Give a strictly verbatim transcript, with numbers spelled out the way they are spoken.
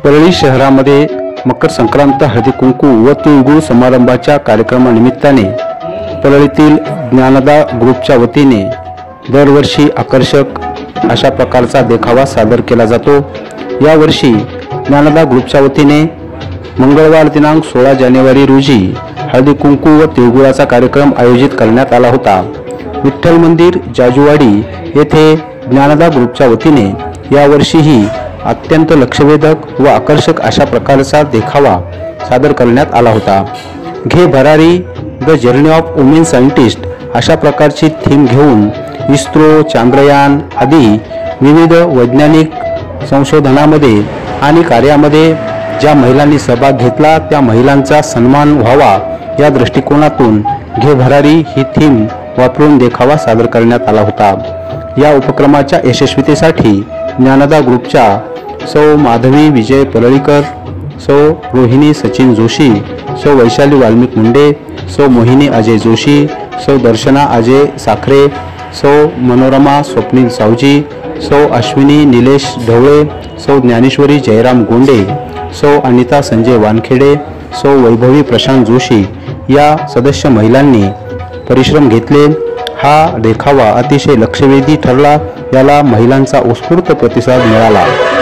परळी शहरामध्ये मकर संक्रांत हळदी कुंकू व तिळगुळ समारंभाच्या कार्यक्रमानिमित्ताने परळीतील ज्ञानदा ग्रुपच्या वतीने दरवर्षी आकर्षक अशा प्रकारचा देखावा सादर केला जातो। यावर्षी ज्ञानदा ग्रुपच्या वतीने मंगळवार दिनांक सोळा जानेवारी रोजी हळदी कुंकू व तिळगुळाचा कार्यक्रम आयोजित करण्यात आला होता। विठ्ठल मंदिर जाजूवाडी येथे ज्ञानदा ग्रुपच्या वतीने यावर्षीही अत्यंत लक्षवेधक व आकर्षक अशा प्रकारचा देखावा सादर करण्यात आला होता। Ghe Bharari the journey of women scientist अशा प्रकारची थीम घेऊन इस्रो, चांद्रयान आदी विविध वैज्ञानिक संशोधनामध्ये आणि कार्यामध्ये ज्या महिलांनी सहभाग घेतला त्या महिलांचा सन्मान व्हावा या दृष्टिकोनातून घे भरारी ही थीम वापरून देखावा सादर करण्यात आला होता। या उपक्रमाच्या यशस्वीतेसाठी ज्ञानदा ग्रुपच्या सौ माधवी विजय परळीकर, सौ रोहिणी सचिन जोशी, सौ वैशाली वाल्मिक मुंडे, सौ मोहिनी अजय जोशी, सौ दर्शना अजय साखरे, सौ मनोरमा स्वप्नील सावजी, सौ अश्विनी निलेश ढवळे, सौ ज्ञानेश्वरी जयराम गोंडे, सौ अनिता संजय वानखेडे, सौ वैभवी प्रशांत जोशी या सदस्य महिलांनी परिश्रम घेतले। हा देखावा अतिशय लक्षवेधी ठरला। याला महिलांचा उत्स्फूर्त प्रतिसाद मिळाला।